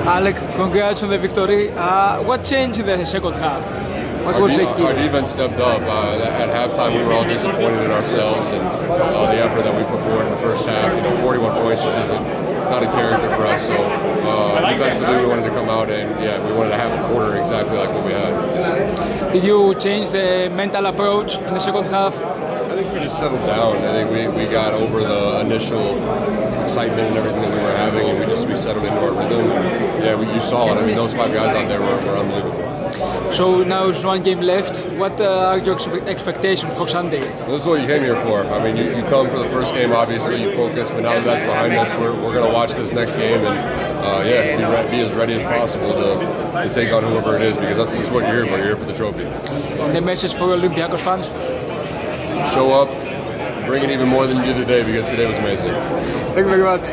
Alec, congrats on the victory. What changed in the second half? What was the key? Our defense stepped up. At halftime, we were all disappointed in ourselves and the effort that we put forward in the first half. 41 points just isn't out of character for us. So defensively, we wanted to come out and we wanted to have a quarter exactly like what we had. Did you change the mental approach in the second half? I think we just settled down. I think we got over the initial excitement and everything that we were having, and we settled into our rhythm. And, you saw it. I mean, those 5 guys out there were unbelievable. So now there's 1 game left. What are your expectations for Sunday? This is what you came here for. I mean, you come for the first game, obviously, you focus, but now that that's behind us, we're going to watch this next game and be as ready as possible to take on whoever it is, because this is what you're here for. You're here for the trophy. And the message for Olympiacos fans? Show up, bring it even more than you did today, because today was amazing. Thank you very much.